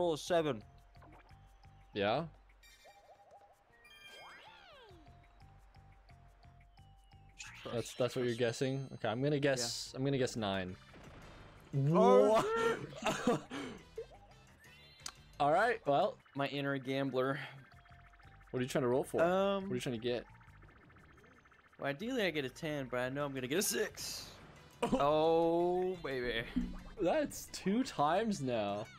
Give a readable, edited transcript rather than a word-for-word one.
roll a 7. Yeah. That's what you're guessing. Okay, I'm gonna guess. I'm gonna guess 9. What? All right. Well, My inner gambler. what are you trying to roll for? What are you trying to get? Well, ideally I get a 10, but I know I'm gonna get a 6. Oh, baby. That's 2 times now.